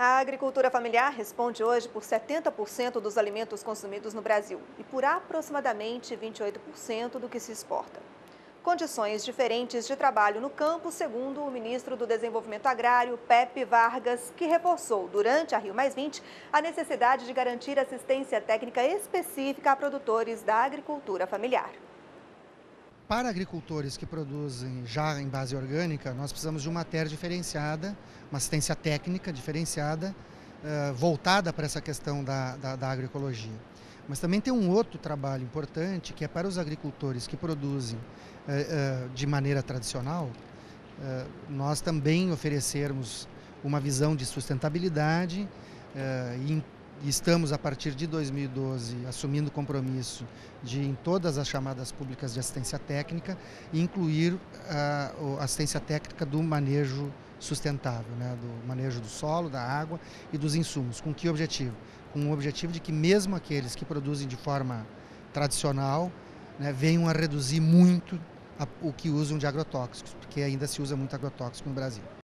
A agricultura familiar responde hoje por 70% dos alimentos consumidos no Brasil e por aproximadamente 28% do que se exporta. Condições diferentes de trabalho no campo, segundo o ministro do Desenvolvimento Agrário, Pepe Vargas, que reforçou durante a Rio+20 a necessidade de garantir assistência técnica específica a produtores da agricultura familiar. Para agricultores que produzem já em base orgânica, nós precisamos de uma terra diferenciada, uma assistência técnica diferenciada, voltada para essa questão da agroecologia. Mas também tem um outro trabalho importante, que é para os agricultores que produzem de maneira tradicional, nós também oferecermos uma visão de sustentabilidade e estamos, a partir de 2012, assumindo o compromisso de, em todas as chamadas públicas de assistência técnica, incluir a assistência técnica do manejo sustentável, né, do manejo do solo, da água e dos insumos. Com que objetivo? Com o objetivo de que mesmo aqueles que produzem de forma tradicional, né, venham a reduzir muito o que usam de agrotóxicos, porque ainda se usa muito agrotóxico no Brasil.